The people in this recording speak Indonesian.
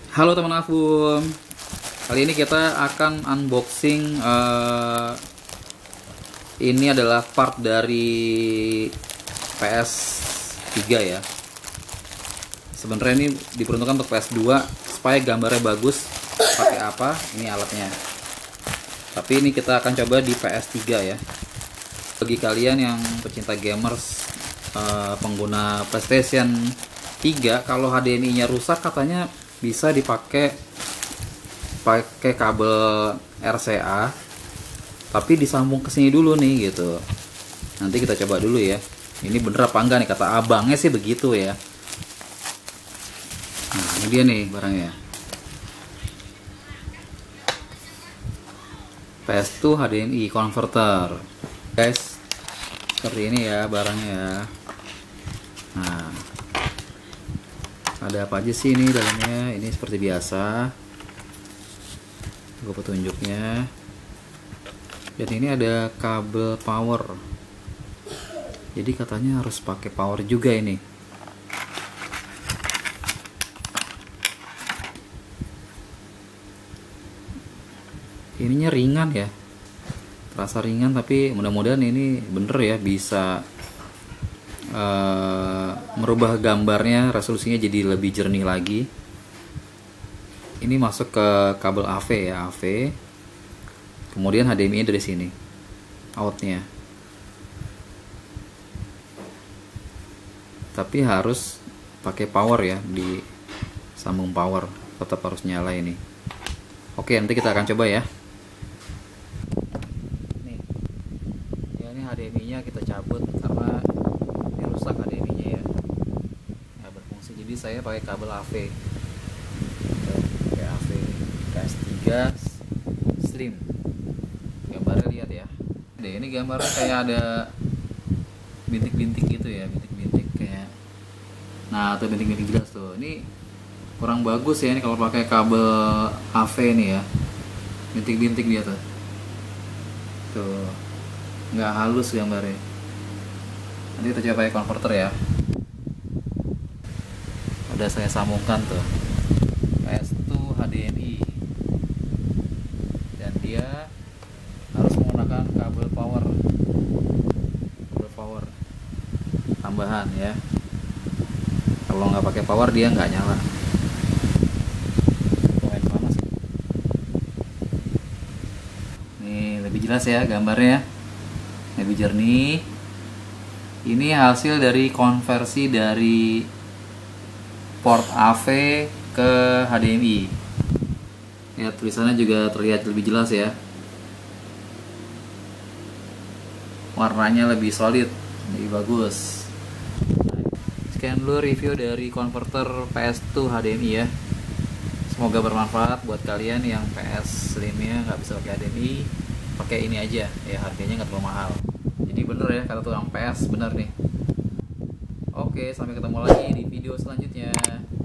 Halo teman Afum, kali ini kita akan unboxing. Ini adalah part dari PS3 ya. Sebenarnya ini diperuntukkan untuk PS2 supaya gambarnya bagus. Pakai apa? Ini alatnya. Tapi ini kita akan coba di PS3 ya. Bagi kalian yang pecinta gamers, pengguna PlayStation 3, kalau HDMI-nya rusak katanya bisa dipakai kabel RCA, tapi disambung ke sini dulu nih gitu. Nanti kita coba dulu ya. Ini bener apa enggak nih, kata abangnya sih begitu ya. Nah, ini dia nih barangnya. PS2 HDMI converter. Guys, seperti ini ya barangnya ya. Nah, ada apa aja sih ini dalamnya? Ini seperti biasa, gue petunjuknya. Dan ini ada kabel power, jadi katanya harus pakai power juga ini. Ininya ringan ya, terasa ringan, tapi mudah-mudahan ini bener ya, bisa merubah gambarnya, resolusinya jadi lebih jernih lagi. Ini masuk ke kabel AV ya, AV. Kemudian HDMI dari sini, outnya. Tapi harus pakai power ya, disambung power, tetap harus nyala ini. Oke, nanti kita akan coba ya. Nih, ya ini HDMI-nya kita cabut karena rusak HDMI-nya ya, nggak berfungsi. Jadi saya pakai kabel AV, pakai AV PS3 Slim. Gambarnya lihat ya, ini gambarnya kayak ada bintik-bintik gitu ya, bintik-bintik kayak, nah tuh bintik-bintik jelas tuh. Ini kurang bagus ya ini kalau pakai kabel AV nih ya, bintik-bintik dia tuh nggak halus gambarnya. Nanti kita coba pakai converter ya. Udah saya sambungkan tuh PS2 HDMI, dan dia harus menggunakan kabel power tambahan ya. Kalau nggak pakai power dia nggak nyala. Lumayan panas. Nih lebih jelas ya gambarnya, lebih jernih. Ini hasil dari konversi dari port AV ke HDMI. Ya, tulisannya juga terlihat lebih jelas ya. Warnanya lebih solid, lebih bagus. Sekian dulu review dari konverter PS2 HDMI ya. Semoga bermanfaat buat kalian yang PS Slim-nya nggak bisa pakai HDMI. Pakai ini aja ya, harganya nggak terlalu mahal. Jadi bener ya kata tukang PS, bener nih. Oke, sampai ketemu lagi di video selanjutnya.